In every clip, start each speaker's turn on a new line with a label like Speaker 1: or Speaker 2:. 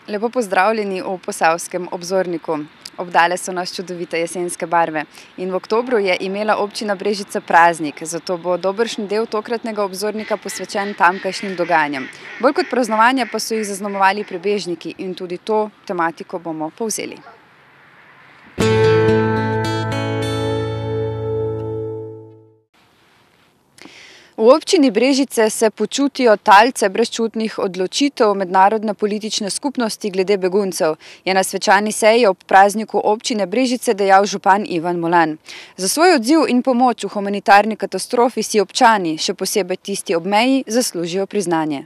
Speaker 1: Lepo pozdravljeni v Posavskem obzorniku. Obdale so nas čudovite jesenske barve. In v oktobru je imela občina Brežice praznik, zato bo dobršen del tokratnega obzornika posvečen tamkajšnjim dogajanjem. Bolj kot praznovanja pa so jih zaznamovali prebežniki in tudi to tematiko bomo povzeli. V občini Brežice se počutijo talce brezčutnih odločitev mednarodne politične skupnosti glede beguncev, je na svečani seji ob prazniku občine Brežice dejal župan Ivan Molan. Za svoj odziv in pomoč v humanitarni katastrofi si občani, še posebej tisti ob meji, zaslužijo priznanje.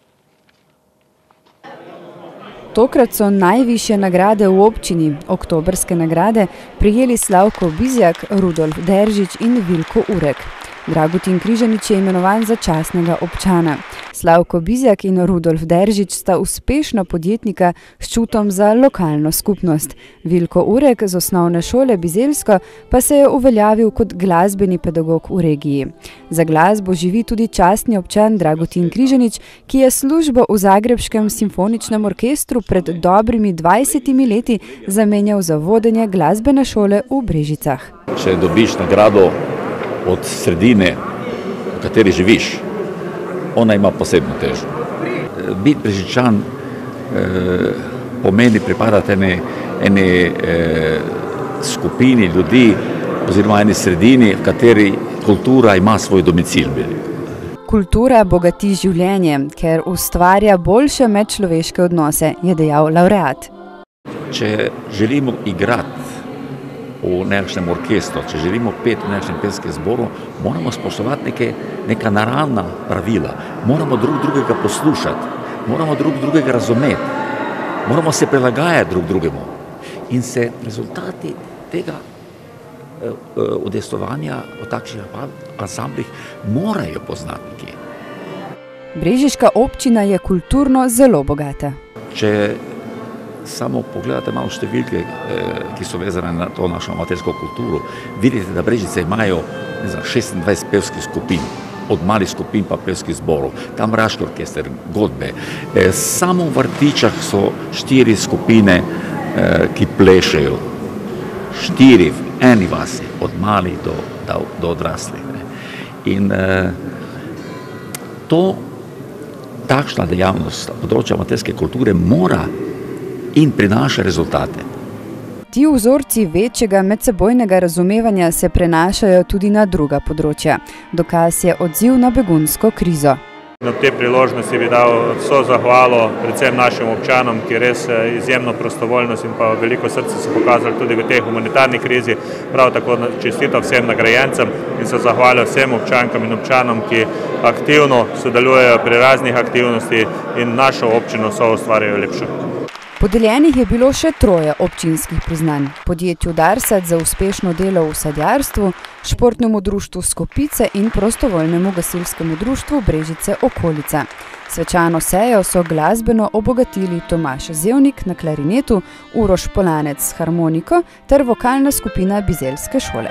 Speaker 1: Tokrat so najvišje nagrade v občini, oktobrske nagrade, prejeli Slavko Bizjak, Rudolf Deržič in Vilko Urek. Dragutin Križanič je imenovan za častnega občana. Slavko Bizjak in Rudolf Deržič sta uspešna podjetnika s čutom za lokalno skupnost. Vilko Urek z osnovne šole Bizeljsko pa se je uveljavil kot glasbeni pedagog v regiji. Za glasbo živi tudi častni občan Dragutin Križanič, ki je službo v Zagrebškem simfoničnem orkestru pred dobrimi 20 leti zamenjal za vodenje glasbene šole v Brežicah.
Speaker 2: Če dobiš nagrado od sredine, v kateri živiš, ona ima posebno težo. Biti Brežičan pomeni pripadati eni skupini ljudi oziroma eni sredini, v kateri kultura ima svoj domicil.
Speaker 1: Kultura bogati življenje, ker ustvarja boljše medčloveške odnose, je dejal laureat.
Speaker 2: Če želimo igrati v nekakšnem orkestru, če želimo peti v nekakšnem pevskem zboru, moramo spoštovati neka naravna pravila. Moramo drugega poslušati, moramo drugega razumeti, moramo se prilagajati drugemu. In se rezultati tega udejstvovanja v takšnih ansamblih morajo poznati nekje.
Speaker 1: Brežiška občina je kulturno zelo bogata.
Speaker 2: Če samo pogledate malo številke, ki so vezane na to našo amatersko kulturo, vidite, da Brežice imajo 26 pevskih skupin, od malih skupin pa pevskih zborov, tam Raški orkester, godbe. Samo v Vrtičah so 4 skupine, ki plešejo. 4 v eni vasi, od malih do odraslih. In takšna dejavnost področja amaterske kulture mora in prinaša rezultate.
Speaker 1: Ti vzorci večjega medsebojnega razumevanja se prenašajo tudi na druga področja. Dokaz je odziv na begunsko krizo.
Speaker 3: Na te priložnosti bi dal vso zahvalo predvsem našim občanom, ki res izjemno prostovoljnost in pa veliko srce so pokazali tudi v tej humanitarni krizi. Prav tako čestito vsem nagrajencem in se zahvalil vsem občankam in občanom, ki aktivno sodelujejo pri raznih aktivnosti in našo občino so ustvarjajo lepšo.
Speaker 1: Podeljenih je bilo še 3 občinskih priznanj. Podjetju Darsat za uspešno delo v sadjarstvu, športnemu društvu Skopice in prostovoljnemu gasilskemu društvu Brežice Okolica. Svečano sejo so glasbeno obogatili Tomaž Zevnik na klarinetu, Uroš Polanec s harmoniko ter vokalna skupina Bizeljske šole.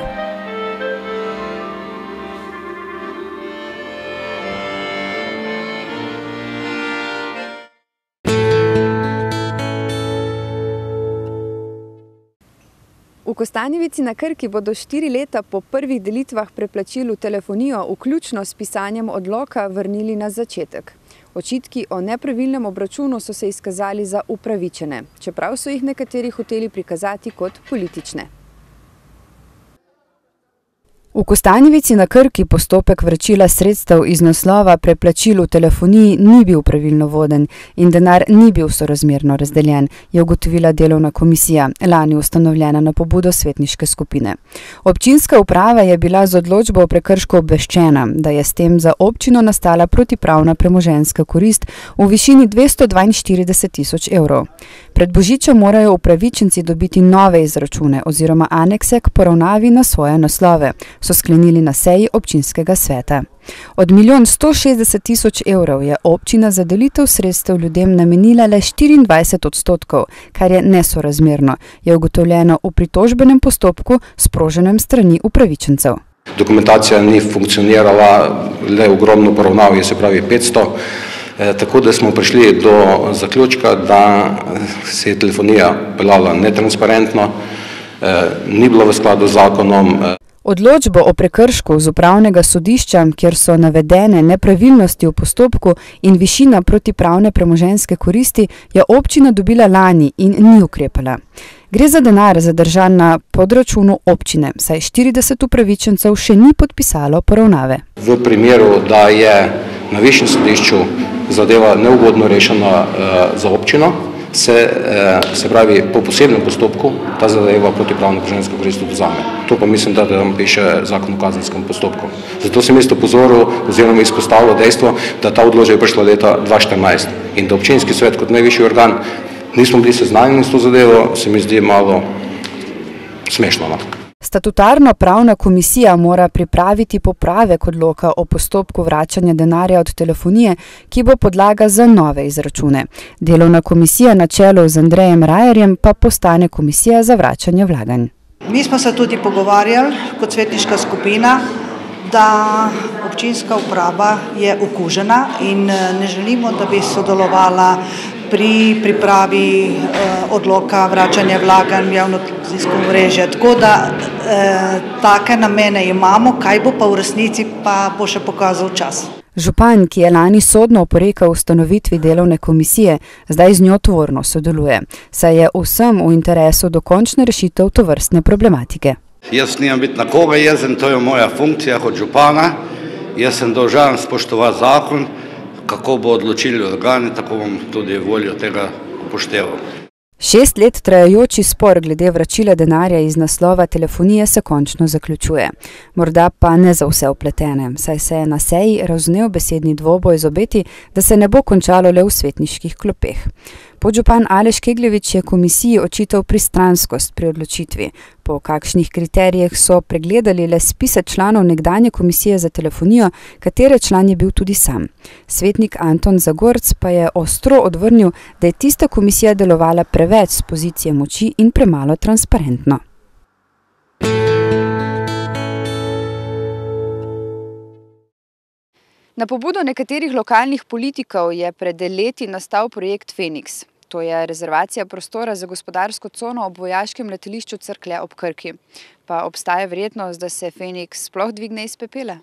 Speaker 1: V Kostanjevici na Krki bodo 4 leta po prvih delitvah preplačilu telefonijo, vključno s pisanjem odloka, vrnili na začetek. Očitki o nepravilnem obračunu so se izkazali za upravičene, čeprav so jih nekateri hoteli prikazati kot politične. V Kostanjevici na Krki postopek vračila sredstev iz naslova preplačil v telefoniji ni bil pravilno voden in denar ni bil sorazmerno razdeljen, je ugotovila delovna komisija, lani ustanovljena na pobudo svetniške skupine. Občinska uprava je bila z odločbo o prekršku obveščena, da je s tem za občino nastala protipravna premoženjska korist v višini 242 000 evrov. Pred božičem morajo upravičenci dobiti nove izračune oziroma anekse k poravnavi na svoje naslove, so sklenili na seji občinskega sveta. Od 1.160.000 evrov je občina za delitev sredstev ljudem namenila le 24%, kar je nesorazmerno, je ugotovljeno v pritožbenem postopku sproženem strani upravičencev.
Speaker 4: Dokumentacija ni funkcionirala, le ogromno poravnav je, se pravi 500 Tako da smo prišli do zaključka, da se je telefonija peljala netransparentno, ni bilo v skladu z zakonom.
Speaker 1: Odločbo o prekršku z upravnega sodišča, kjer so navedene nepravilnosti v postopku in višina protipravne premoženjske koristi, je občina dobila lani in ni ukrepala. Gre za denar zadržan na podračunu občine, saj 40 upravičencev še ni podpisalo poravnave.
Speaker 4: V primeru, da je na višjem sodišču zadeva neugodno rešena za občino, se pravi po posebnem postopku ta zadeva protipravno premoženjsko korist odvzame. To pa mislim, da tam piše zakon o kazenskem postopku. Zato sem isto pozoril oziroma izpostavilo dejstvo, da ta odločba je prišla leta 2014 in da občinski svet kot najvišji organ nismo bili seznanjeni s to zadevo, se mi zdi malo smešno.
Speaker 1: Statutarno pravna komisija mora pripraviti popravek odloka o postopku vračanja denarja od telefonije, ki bo podlaga za nove izračune. Delovna komisija na čelu z Andrejem Rajerjem pa postane komisija za vračanje vlaganj.
Speaker 5: Mi smo se tudi pogovarjali kot svetniška skupina, da občinska uprava je okužena in ne želimo, da bi sodelovala pri pripravi odloka vračanja vlaganj v javno-televizijsko omrežje. Tako da take namene imamo, kaj bo pa v resnici, pa bo še pokazal čas.
Speaker 1: Župan, ki je lani sodno oporekal ustanovitvi delovne komisije, zdaj z njo tvorno sodeluje, saj je vsem v interesu dokončna rešitev tovrstne problematike.
Speaker 6: Jaz nimam biti na koga jezen, to je moja funkcija kot župana. Jaz sem dolžan spoštovati zakon, kako bo odločili organi, tako bom tudi voljo tega upošteval.
Speaker 1: 6 let trajajoči spor glede vračila denarja iz naslova telefonije se končno zaključuje. Morda pa ne za vse vpletene, saj se je na seji razvnel besedni dvoboj z obeti, da se ne bo končalo le v svetniških klopeh. Podžupan Aleš Kegljevič je komisiji očital pristranskost pri odločitvi. Po kakšnih kriterijih so pregledali le spise članov nekdanje komisije za telefonijo, katere član je bil tudi sam. Svetnik Anton Zagorc pa je ostro odvrnil, da je tista komisija delovala preveč z pozicije moči in premalo transparentno. Na pobudo nekaterih lokalnih politikov je pred leti nastal projekt Feniks. To je rezervacija prostora za gospodarsko cono ob vojaškem letališču Cerklje ob Krki. Pa obstaja verjetnost, da se Feniks sploh dvigne iz pepela?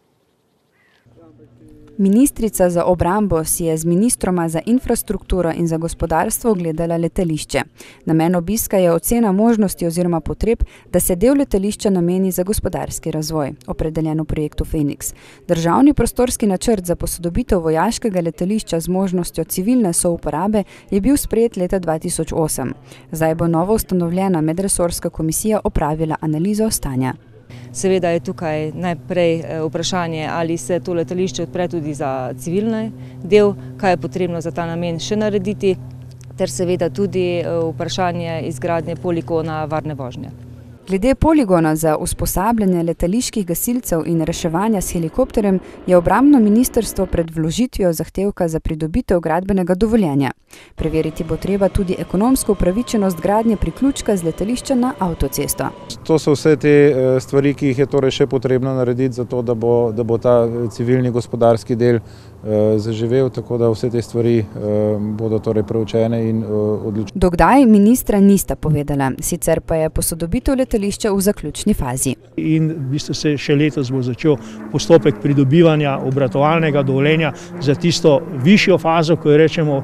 Speaker 1: Ministrica za obrambo si je z ministroma za infrastrukturo in za gospodarstvo ogledala letališče. Namen obiska je ocena možnosti oziroma potreb, da se del letališča nameni za gospodarski razvoj, opredeljen v projektu Feniks. Državni prostorski načrt za posodobitev vojaškega letališča z možnostjo civilne souporabe je bil sprejet leta 2008. Zdaj bo novo ustanovljena medresorska komisija opravila analizo stanja.
Speaker 7: Seveda je tukaj najprej vprašanje, ali se to letališče odpre tudi za civilni del, kaj je potrebno za ta namen še narediti, ter seveda tudi vprašanje izgradnje poligona varne vožnje.
Speaker 1: Glede poligona za usposabljanje letaliških gasilcev in reševanja s helikopterjem je obrambno ministrstvo pred vložitvijo zahtevka za pridobitev gradbenega dovoljenja. Preveriti bo treba tudi ekonomsko upravičenost gradnje priključka z letališča na avtocesto.
Speaker 8: To so vse te stvari, ki jih je torej še potrebno narediti za to, da bo ta civilni gospodarski del zaživel, tako da vse te stvari bodo torej preučene in odločene.
Speaker 1: Do kdaj ministra nista povedala, sicer pa je posodobitev letališča v zaključni fazi.
Speaker 9: In v bistvu se še letos bo začel postopek pridobivanja obratovalnega dovoljenja za tisto višjo fazo, ko jo rečemo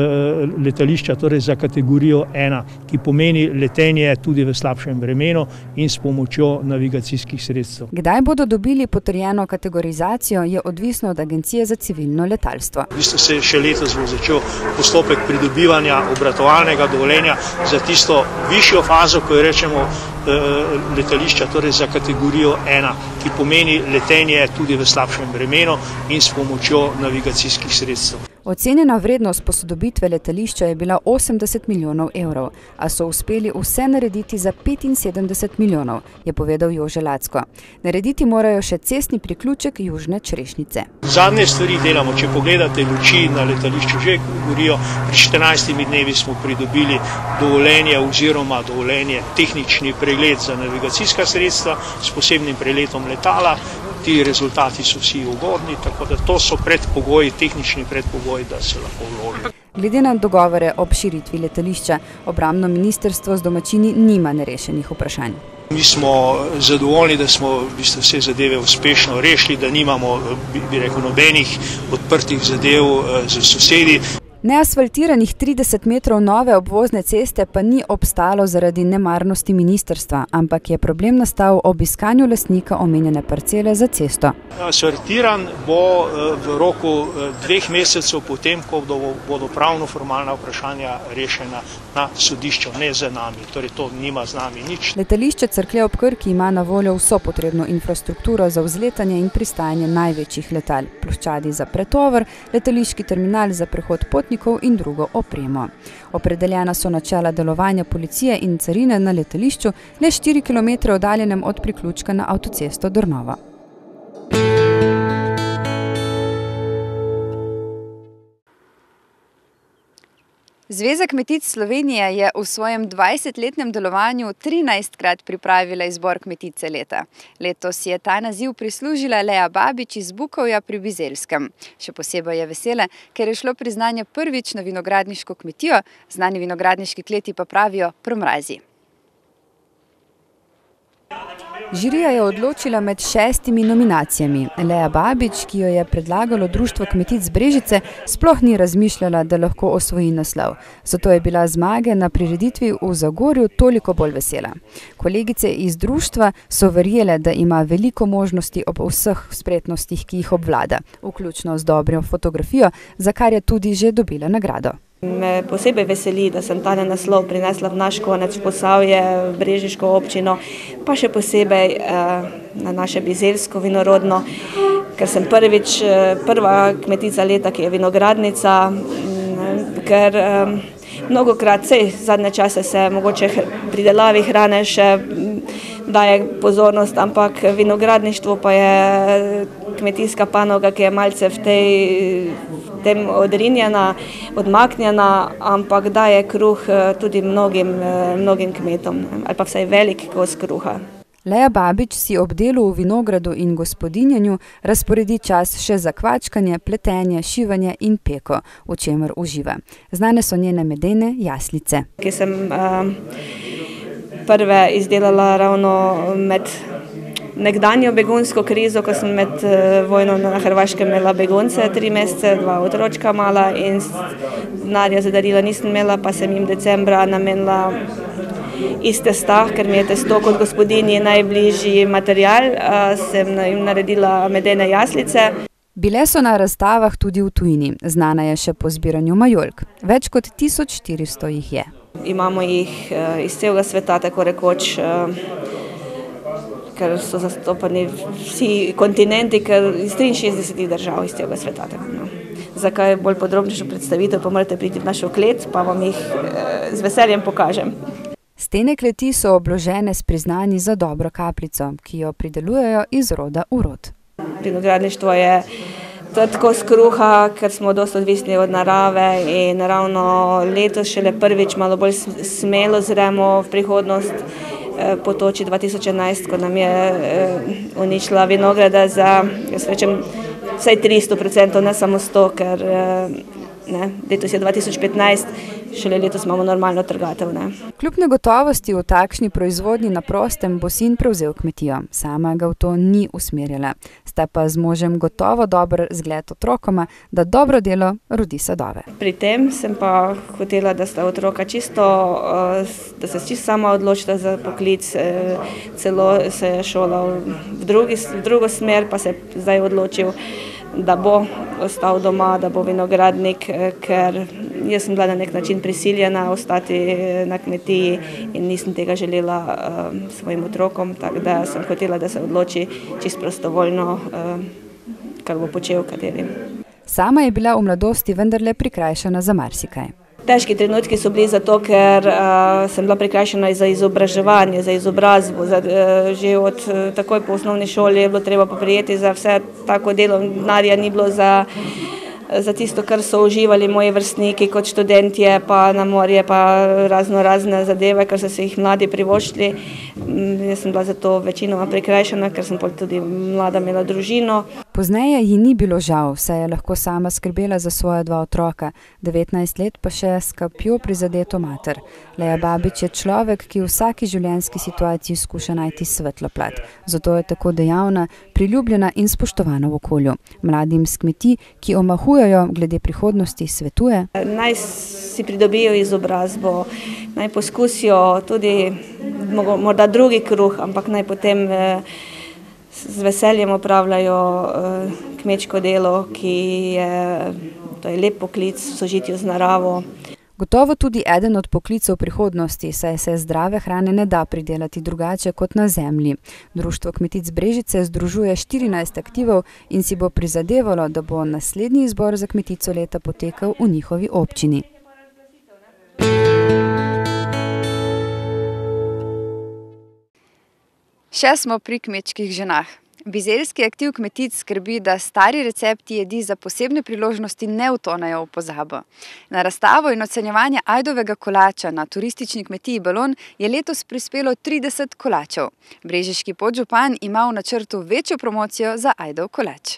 Speaker 9: letališča, torej za kategorijo 1, ki pomeni letenje tudi v slabšem vremenu in s pomočjo navigacijskih sredstev.
Speaker 1: Kdaj bodo dobili potrjeno kategorizacijo, je odvisno od Agencije za civilno letalstvo.
Speaker 9: V bistvu se še letos bo začel postopek pridobivanja obratovalnega dovoljenja za tisto višjo fazo, ko jo rečemo letališča, torej za kategorijo 1, ki pomeni letenje tudi v slabšem vremenu in s pomočjo navigacijskih sredstev.
Speaker 1: Ocenjena vrednost posodobitve letališča je bila 80 milijonov evrov, a so uspeli vse narediti za 75 milijonov, je povedal Jože Lacko. Narediti morajo še cestni priključek Južne Črešnice.
Speaker 9: Zadnje stvari delamo, če pogledate luči na letališču že gorijo, pri 14 dnevi smo pridobili dovoljenje oziroma dovoljenje tehnični pregled za navigacijska sredstva s posebnim preletom letala. ti rezultati so vsi ugodni, tako da to so predpogoji, tehnični predpogoji, da se lahko vloži.
Speaker 1: Glede na dogovore ob širitvi letališča, obrambno ministrstvo z domačini nima nerešenih vprašanj.
Speaker 9: Mi smo zadovoljni, da smo v bistvu vse zadeve uspešno rešili, da nimamo, bi rekel, nobenih odprtih zadev z sosedi.
Speaker 1: Neasfaltiranih 30 metrov nove obvozne ceste pa ni obstalo zaradi nemarnosti ministrstva, ampak je problem nastal ob iskanju lastnika omenjene parcele za cesto.
Speaker 9: Asfaltiran bo v roku 2 mesecev potem, ko bodo pravno-formalna vprašanja rešena na sodišču, ne z nami, torej to nima z nami nič.
Speaker 1: Letališče Cerklje ob Krki ima na voljo vso potrebno infrastrukturo za vzletanje in pristajanje največjih letal, ploščadi za pretovor, letališki terminal za prehod potnikov in drugo opremo. Opredeljena so načela delovanja policije in carine na letališču, le 4 km oddaljenem od priključka na avtocesto Dornova. Zveza kmetic Slovenije je v svojem 20-letnem delovanju 13-krat pripravila izbor kmetice leta. Letos je ta naziv prislužila Lea Babič iz Bukovja pri Bizelskem. Še posebej je vesela, ker je šlo priznanje prvič na vinogradniško kmetijo, znani vinogradniški kleti pa pravijo promrazi. Žirija je odločila med 6 nominacijami. Lea Babič, ki jo je predlagalo Društvo kmetic Brežice, sploh ni razmišljala, da lahko osvoji naslov. Zato je bila zmage na prireditvi v Zagorju toliko bolj vesela. Kolegice iz društva so verjele, da ima veliko možnosti ob vseh spretnostih, ki jih obvlada, vključno z dobro fotografijo, za kar je tudi že dobila nagrado.
Speaker 10: Me posebej veseli, da sem ta naslov prinesla v naš konec Posavje, v Brežiško občino, pa še posebej na naše Bizelsko vinorodno, ker sem prva kmetica leta, ki je vinogradnica, ker mnogokrat, zadnje čase se mogoče pridelavi hrane še daje pozornost, ampak vinogradništvo pa je kmetijska panoga, ki je malce v tem odrinjena, odmaknjena, ampak daje kruh tudi mnogim kmetom, ali pa vsaj velik kos kruha.
Speaker 1: Lea Babič si ob delu v vinogradu in gospodinjenju razporedi čas še za kvačkanje, pletenje, šivanje in peko, v čemer uživa. Znane so njene medene jaslice.
Speaker 10: Ki sem prve izdelala ravno med nekdanjo begunsko krizo, ko sem med vojno na Hrvaškem imela begunce 3 mesece, 2 otročka mala in denarja za darila nisem imela, pa sem jim decembra namenila iz testa, ker mi je testo kot gospodinji najbližji material, sem jim naredila medene jaslice.
Speaker 1: Bile so na razstavah tudi v tujini, znana je še po zbiranju majolk. Več kot 1400 jih je.
Speaker 10: Imamo jih iz celega sveta, tako rekoč, ker so zastopani vsi kontinenti, iz 63 držav iz celega sveta. Zakaj bolj podrobnejšo predstavitev, pa morate priti v našo klet, pa vam jih z veseljem pokažem.
Speaker 1: Stene kleti so obložene s priznanji za dobro kapljico, ki jo pridelujejo iz roda v rod.
Speaker 10: Vinogradništvo je tako z kruha, ker smo dosti odvisni od narave in ravno letos šele prvič malo bolj smelo zremo v prihodnost po toči 2011, ko nam je uničila vinograda za, jaz rečem, vsaj 300%, ne samo 100%, ker letos je 2015, šele letos imamo normalno trgatev.
Speaker 1: Kljub negotovosti v takšni proizvodnji na prostem bo sin prevzel kmetijo. Sama ga v to ni usmerjala. Sta pa z možem gotovo dober zgled otrokoma, da dobro delo rodi sadove.
Speaker 10: Pri tem sem pa hotela, da sta otroka da se čisto sama odločila za poklic, celo se je šolal v drugo smer, pa se je zdaj odločil, da bo ostal doma, da bo vinogradnik, ker jaz sem bila na nek način prisiljena ostati na kmetiji in nisem tega želela svojim otrokom, tako da sem hotela, da se odloči čisto prostovoljno, kar bo počel kateri.
Speaker 1: Sama je bila v mladosti vendarle prikrajšana za marsikaj.
Speaker 10: Težki trenutki so bili zato, ker sem bila prikrajšana za izobraževanje, za izobrazbo. Že od takoj po osnovni šoli je bilo treba poprijeti za vse tako delo, denarja ni bilo za za tisto, kar so uživali moji vrstniki kot študentje, pa na morje, pa razne zadeve, kar so se jih mladi privoščili. Jaz sem bila zato večinoma prikrajšana, ker sem tudi mlada imela družino.
Speaker 1: Pozneje ji ni bilo žal, saj je lahko sama skrbela za svoja 2 otroka, 19 let pa še s kapjo prizadeto mater. Lea Babič je človek, ki v vsaki življenjski situaciji skuša najti svetlo plat. Zato je tako dejavna, priljubljena in spoštovana v okolju. Mladim s kmetij, ki omahujejo glede prihodnosti, svetuje:
Speaker 10: naj si pridobijo izobrazbo, naj poskusijo tudi morda drugi kruh, ampak naj potem z veseljem opravljajo kmečko delo, ki je lep poklic v sožitju z naravo.
Speaker 1: Gotovo tudi eden od poklicev prihodnosti, saj se zdrave hrane ne da pridelati drugače kot na zemlji. Društvo kmetic Brežice združuje 14 aktivov in si bo prizadevalo, da bo naslednji izbor za kmetico leta potekal v njihovi občini. Še smo pri kmečkih ženah. Bizeljski aktiv kmetic skrbi, da stari recepti jedi za posebne priložnosti ne utonejo v pozabo. Na razstavo in ocenjevanje ajdovega kolača na turistični kmetiji Balon je letos prispelo 30 kolačev. Brežiški podžupan ima v načrtu večjo promocijo za ajdov kolač.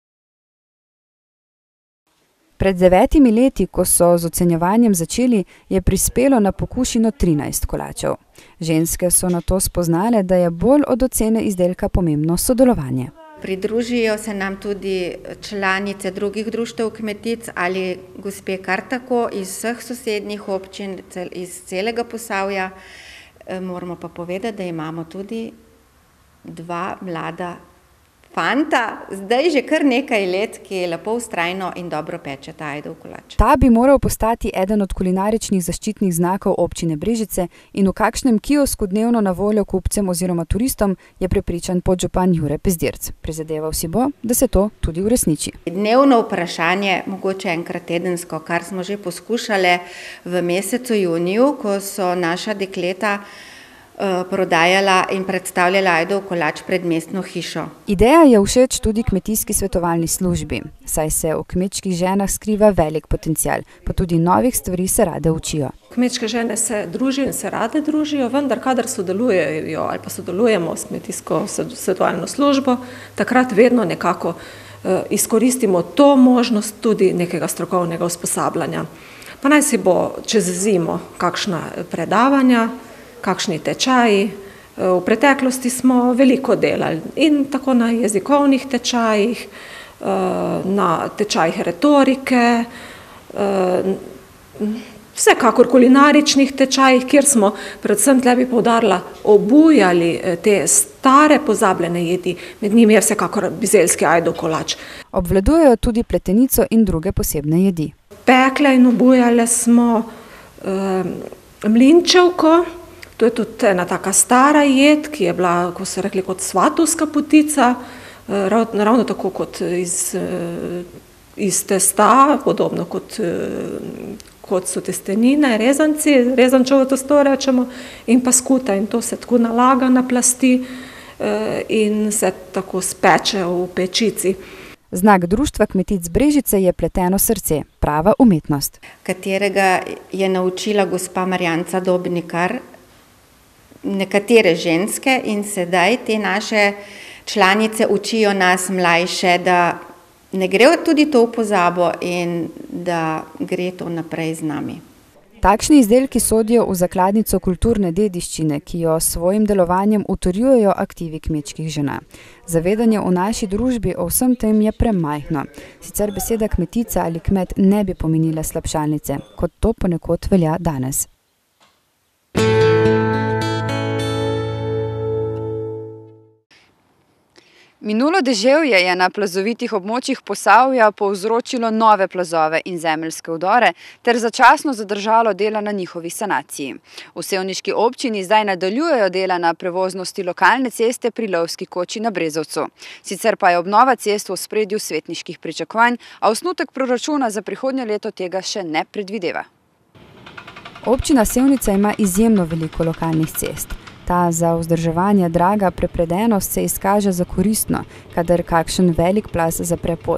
Speaker 1: Pred 9 leti, ko so z ocenjevanjem začeli, je prispelo na pokušino 13 kolačev. Ženske so na to spoznale, da je bolj od ocene izdelka pomembno sodelovanje.
Speaker 11: Pridružijo se nam tudi članice drugih društev kmetic ali gospe kar tako iz vseh sosednjih občin, iz celega Posavja. Moramo pa povedati, da imamo tudi 2 mlada fanta, zdaj že kar nekaj let, ki lepo vztrajno in dobro peče ta ajdov kolač.
Speaker 1: Ta bi moral postati eden od kulinaričnih zaščitnih znakov občine Brežice in v kakšnem kiosku dnevno na voljo kupcem oziroma turistom, je prepričan podžupan Jure Pezdirc. Prizadeval si bo, da se to tudi uresniči.
Speaker 11: Dnevno vprašanje, mogoče enkrat tedensko, kar smo že poskušali v mesecu juniju, ko so naša dekleta prodajala in predstavljala ajdov kolač pred mestno hišo.
Speaker 1: Ideja je všeč tudi kmetijski svetovalni službi, saj se v kmečkih ženah skriva velik potencial, pa tudi novih stvari se rade učijo.
Speaker 12: Kmečke žene se družijo in se rade družijo, vendar kadar sodelujejo ali pa sodelujemo s kmetijsko svetovalno službo, takrat vedno nekako izkoristimo to možnost tudi nekega strokovnega usposabljanja. Pa naj si bo čez zimo kakšna predavanja, kakšni tečaji. V preteklosti smo veliko delali in tako na jezikovnih tečajih, na tečajih retorike, vsekakor kulinaričnih tečajih, kjer smo predvsem tle bi poudarila obujali te stare pozabljene jedi. Med njimi je vsekakor bizeljski ajdov kolač.
Speaker 1: Obvladujejo tudi pletenico in druge posebne jedi.
Speaker 12: Pekle in obujale smo mlinčevko. To je tudi ena taka stara jed, ki je bila, ko so rekli, kot svatovska potica, ravno tako kot iz testa, podobno kot so testenine, rezanci, rezančevo testo rečemo, in pa skuta, in to se tako nalaga na plasti in se tako speče v pečici.
Speaker 1: Znak Društva kmetic Brežice je pleteno srce, prava umetnost.
Speaker 11: Katerega je naučila gospa Marjanca Dobnikar, nekatere ženske, in sedaj te naše članice učijo nas mlajše, da ne gre tudi to v pozabo in da gre to naprej z nami.
Speaker 1: Takšni izdelki sodijo v zakladnico kulturne dediščine, ki jo s svojim delovanjem utrjujejo aktivi kmečkih žena. Zavedanje v naši družbi o vsem tem je premajhno. Sicer beseda kmetica ali kmet ne bi pomenila slabšalnice, kot to ponekod velja danes. Minulo deževje je na plazovitih območjih Posavja povzročilo nove plazove in zemeljske vdore ter začasno zadržalo dela na njihovi sanaciji. V sevniški občini zdaj nadaljujejo dela na prevoznosti lokalne ceste pri Lovski koči na Brezovcu. Sicer pa je obnova cest v ospredju svetniških pričakovanj, a osnutek proračuna za prihodnje leto tega še ne predvideva. Občina Sevnica ima izjemno veliko lokalnih cest. Ta za vzdrževanje draga prepredenost se izkaže za koristno, kadar kakšen velik plaz zapre pot.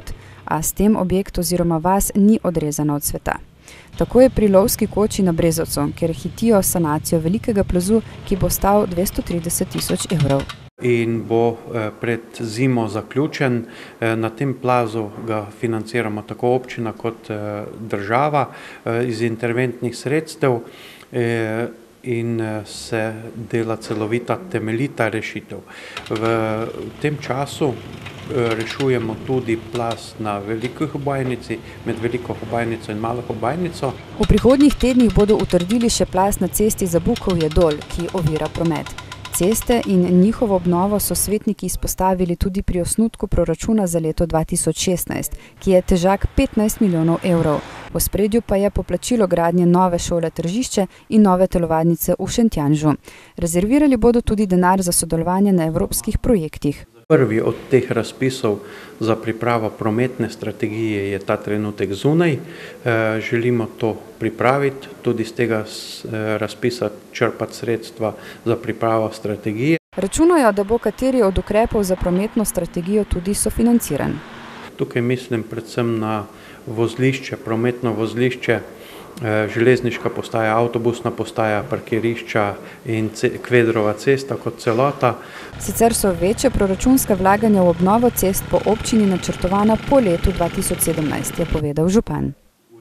Speaker 1: a s tem objekt oziroma vas ni odrezana od sveta. Tako je pri Lovski koči na Brezovcu, kjer hitijo sanacijo velikega plazu, ki bo stal 230 000 evrov.
Speaker 13: In bo pred zimo zaključen. Na tem plazu ga financiramo tako občina kot država iz interventnih sredstev in se dela celovita, temeljita rešitev. V tem času rešujemo tudi plaz na Veliki Hobajnici, med Veliko Hobajnico in Malo Hobajnico.
Speaker 1: V prihodnjih tednih bodo utrdili še plaz na cesti Zabukovje-Dol, ki ovira promet. Ceste in njihovo obnovo so svetniki izpostavili tudi pri osnutku proračuna za leto 2016, ki je težak 15 milijonov evrov. V ospredju pa je poplačilo gradnje nove šole Tržišče in nove telovadnice v Šentjanžu. Rezervirali bodo tudi denar za sodelovanje na evropskih projektih.
Speaker 13: Prvi od teh razpisov za pripravo prometne strategije je ta trenutek zunaj. Želimo to pripraviti, tudi z tega razpisa črpati sredstva za pripravo strategije.
Speaker 1: Računajo, da bo kateri od ukrepov za prometno strategijo tudi sofinanciran.
Speaker 13: Tukaj mislim predvsem na vozlišče, prometno vozlišče, železniška postaja, avtobusna postaja, parkirišča in Kvedrova cesta kot celota.
Speaker 1: Sicer so večja proračunska vlaganja v obnovo cest po občini načrtovana po letu 2017, je povedal župan.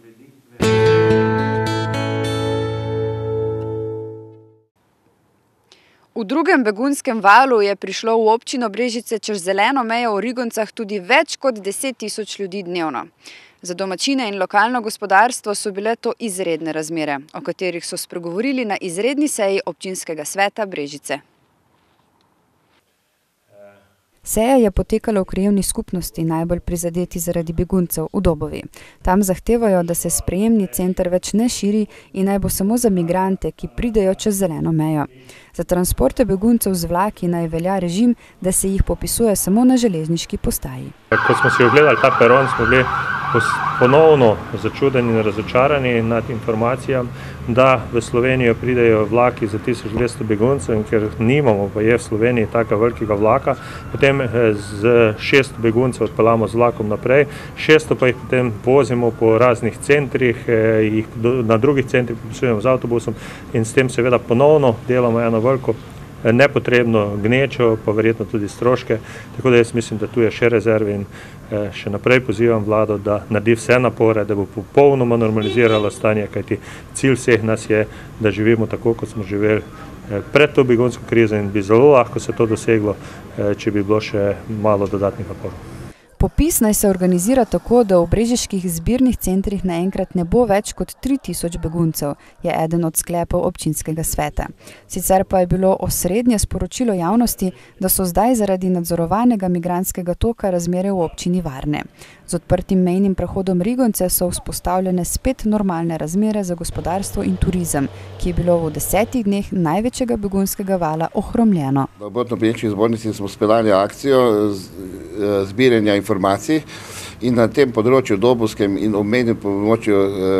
Speaker 1: V drugem begunskem valu je prišlo v občino Brežice čez zeleno mejo v Rigoncah tudi več kot 10 000 ljudi dnevno. Za domačine in lokalno gospodarstvo so bile to izredne razmere, o katerih so spregovorili na izredni seji občinskega sveta Brežice. Seja je potekala v krajevni skupnosti, najbolj prizadeti zaradi beguncev v Dobovi. Tam zahtevajo, da se sprejemni center več ne širi in naj bo samo za migrante, ki pridejo čez zeleno mejo. Za transporte beguncev z vlaki naj velja režim, da se jih popisuje samo na železniški postaji.
Speaker 3: Ko smo si ogledali ta peron, smo bili ponovno začudeni in razočarani nad informacijami, da v Slovenijo pridejo vlaki za 1200 beguncev in ker nimamo, pa je v Sloveniji taka velikega vlaka, potem z 600 beguncev odpeljamo z vlakom naprej, 600 pa jih potem vozimo po raznih centrih, jih na drugih centrih popisujemo z avtobusom in s tem seveda ponovno delamo eno veliko nepotrebno gnečo, pa verjetno tudi stroške, tako da jaz mislim, da tu je še rezerve in še naprej pozivam vlado, da naredi vse napore, da bo popolnoma normalizirala stanje, kajti cilj vseh nas je, da živimo tako, kot smo živeli pred to begunsko krizo in bi zelo lahko se to doseglo, če bi bilo še malo dodatnih naporov.
Speaker 1: Popis naj se organizira tako, da v brežiških zbirnih centrih naenkrat ne bo več kot 3000 beguncev, je eden od sklepov občinskega sveta. Sicer pa je bilo osrednje sporočilo javnosti, da so zdaj zaradi nadzorovanega migrantskega toka razmere v občini varne. Z odprtim mejnim prehodom Rigonce so vzpostavljene spet normalne razmere za gospodarstvo in turizem, ki je bilo v 10 dneh največjega begunskega vala ohromljeno.
Speaker 14: V Obrtno-podjetniški zbornici smo speljali akcijo zbiranja informacij in na tem področju Dobovskem in obmejnem področju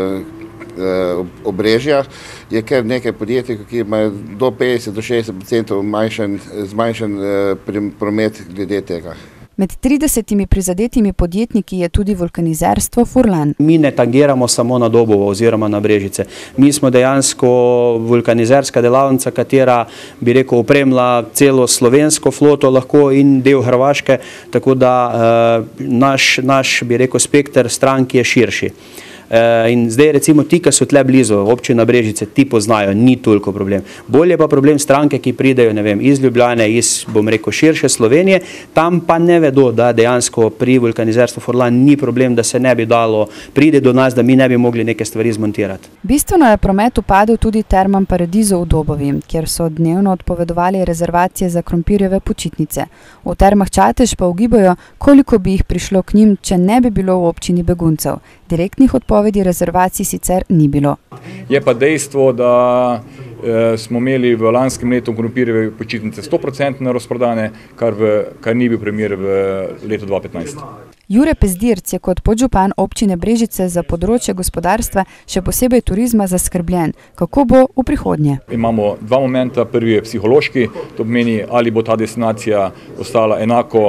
Speaker 14: Obrežja je kar nekaj podjetij, ki imajo do 50 do 60% zmanjšan promet glede tega.
Speaker 1: Med 30 prizadetimi podjetniki je tudi vulkanizerstvo Furlan.
Speaker 15: Mi ne tangiramo samo na Dobovo oziroma na Brežice. Mi smo dejansko vulkanizerska delavnica, katera bi rekel opremlja celo slovensko floto lahko in del Hrvaške, tako da naš bi rekel spekter strank je širši. In zdaj recimo ti, ki so tle blizu, občina Brežice, ti poznajo, ni toliko problem. Bolje pa problem stranke, ki pridejo, ne vem, iz Ljubljane, iz, bom rekel, širše Slovenije, tam pa ne vedo, da dejansko pri vulkanizerstvu Furlan ni problem, da se ne bi dalo pride do nas, da mi ne bi mogli neke stvari zmontirati.
Speaker 1: Bistveno je promet upadel tudi Termam Paradizo v Dobovi, kjer so dnevno odpovedovali rezervacije za krompirjeve počitnice. V Termah Čatež pa ugibajo, koliko bi jih prišlo k njim, če ne bi bilo v občini beguncev. Direktnih odpovedi rezervacij sicer ni bilo.
Speaker 16: Je pa dejstvo, da smo imeli v lanskem letu krompirjeve počitnice 100% razprodane, kar ni bil primer v letu 2015.
Speaker 1: Jure Pezdirc je kot podžupan občine Brežice za področje gospodarstva, še posebej turizma, zaskrbljen. Kako bo v prihodnje?
Speaker 16: Imamo dva momenta. Prvi je psihološki, to pomeni, ali bo ta destinacija ostala enako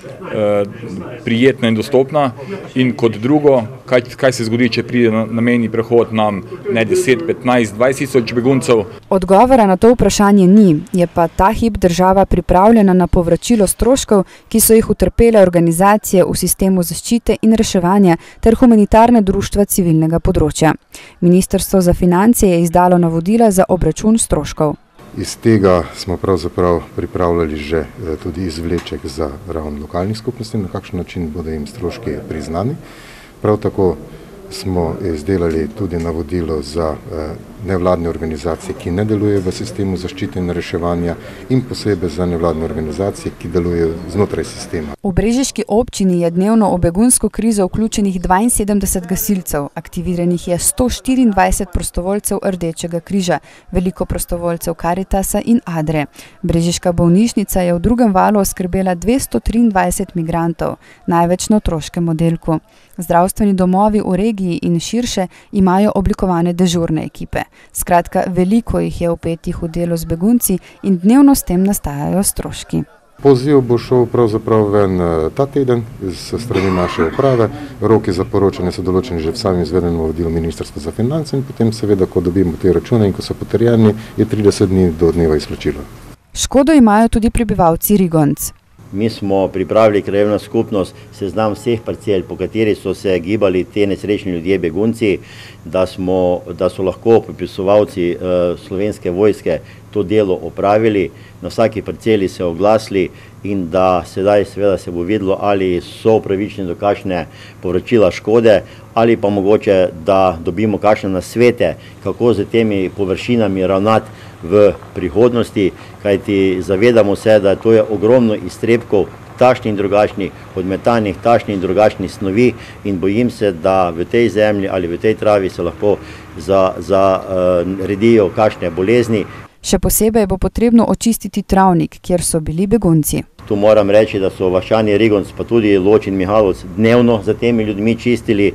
Speaker 16: prijetna in dostopna, in kot drugo, kaj se zgodi, če pride na mejni prehod nam ne 10, 15, 20 tisoč beguncev.
Speaker 1: Odgovora na to vprašanje ni, je pa ta hip država pripravljena na povračilo stroškov, ki so jih utrpele organizacije v sistemu zaščite in reševanja ter humanitarne društva civilnega področja. Ministrstvo za finance je izdalo navodila za obračun stroškov.
Speaker 17: Iz tega smo pravzaprav pripravljali že tudi izvleček za raven lokalnih skupnosti, na kakšen način bodo jim stroški priznani. Prav tako smo izdelali tudi navodilo za nevladne organizacije, ki ne delujejo v sistemu zaščite in reševanja, in posebej za nevladne organizacije, ki delujejo znotraj sistema.
Speaker 1: V brežiški občini je dnevno v begunsko krizo vključenih 72 gasilcev, aktiviranih je 124 prostovoljcev Rdečega križa, veliko prostovoljcev Karitasa in Adre. Brežiška bolnišnica je v drugem valu oskrbela 223 migrantov, največ na otroškem oddelku. Zdravstveni domovi v regiji in širše imajo oblikovane dežurne ekipe. Skratka, veliko jih je vpetih v delo z begunci in dnevno s tem nastajajo stroški.
Speaker 17: Poziv bo šel pravzaprav ven ta teden s strani naše uprave. Roki za poročanje so določeni že v samem izvedenem navodilu Ministrstva za finance in potem seveda, ko dobimo te račune in ko so potrjeni, je 30 dni do dneva izplačila.
Speaker 1: Škodo imajo tudi prebivalci Rigonc.
Speaker 18: Mi smo pripravili krajevno skupnost, seznam vseh parcel, po kateri so se gibali te nesrečni ljudje begunci, da so lahko popisovalci Slovenske vojske to delo opravili, na vsaki parceli se oglasili in da sedaj seveda se bo videlo, ali so upravičeni do kakšne povračila škode, ali pa mogoče, da dobimo kakšne nasvete, kako z temi površinami ravnati v prihodnosti, kajti zavedamo se, da to je ogromno iztrebkov, takšnih in drugačnih, odmetanih takšnih in drugačnih snovi, in bojim se, da v tej zemlji ali v tej travi se lahko zaredijo kakšne bolezni.
Speaker 1: Še posebej bo potrebno očistiti travnik, kjer so bili begunci.
Speaker 18: Tu moram reči, da so vaščani Rigonc, pa tudi Loč in Mihalovec dnevno za temi ljudmi čistili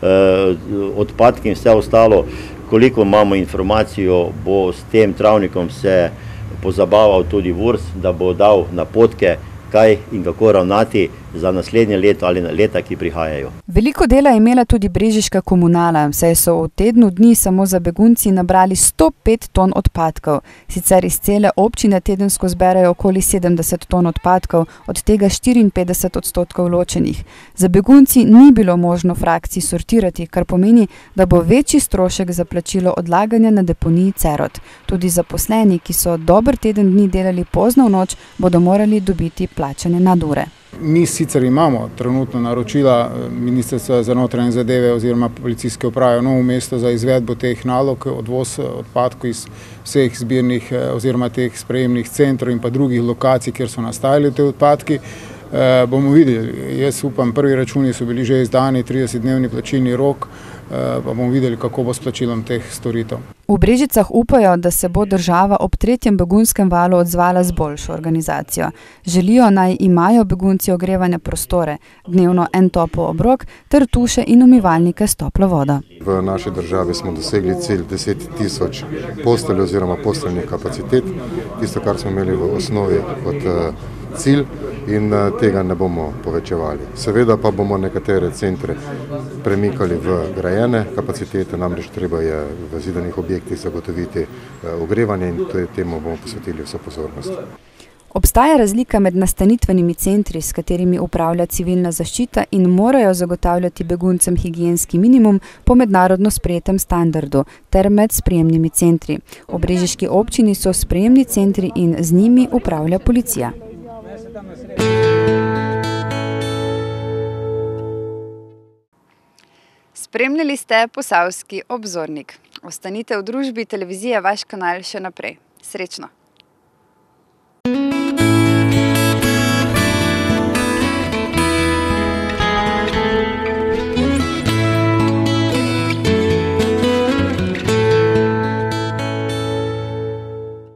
Speaker 18: odpadke in vse ostalo. Koliko imamo informacijo, bo s tem travnikom se pozabaval tudi VURS, da bo dal napotke, kaj in kako ravnati za naslednje leto ali leta, ki prihajajo.
Speaker 1: Veliko dela je imela tudi brežiška komunala, saj so v tednu dni samo za begunci nabrali 105 ton odpadkov. Sicer iz cele občine tedensko zberajo okoli 70 ton odpadkov, od tega 54% ločenih. Za begunci ni bilo možno frakcij sortirati, kar pomeni, da bo večji strošek za plačilo odlaganja na deponiji Cerod. Tudi zaposleni, ki so dober teden dni delali pozno v noč, bodo morali dobiti plačane nadure.
Speaker 19: Mi sicer imamo trenutno naročila Ministrstva za notranje zadeve oziroma policijske uprave Novo mesto za izvedbo teh nalog, odvoz odpadkov iz vseh zbirnih oziroma teh sprejemnih centrov in pa drugih lokacij, kjer so nastajali te odpadki. Bomo videli, jaz upam, prvi računi so bili že izdani, 30-dnevni plačilni rok, pa bomo videli, kako bo s plačilom teh storitev.
Speaker 1: V Brežicah upajo, da se bo država ob tretjem begunskem valu odzvala z boljšo organizacijo. Želijo, naj imajo begunci ogrevane prostore, dnevno en topel obrok ter tuše in umivalnike s toplo vodo.
Speaker 17: V naši državi smo dosegli cilj 10 tisoč postelj oziroma posteljnih kapacitet, tisto, kar smo imeli v osnovi kot cilj, in tega ne bomo povečevali. Seveda pa bomo nekatere centre premikali v grajene kapacitete, namreč treba je v zidanih objektih zagotoviti ogrevanje in temu bomo posvetili vso pozornost.
Speaker 1: Obstaja razlika med nastanitvenimi centri, s katerimi upravlja civilna zaščita in morajo zagotavljati beguncem higienski minimum po mednarodno sprejetem standardu, ter med sprejemnimi centri. V brežiški občini so sprejemni centri in z njimi upravlja policija. Spremljali ste Posavski obzornik. Ostanite v družbi televizije Vaš kanal še naprej. Srečno!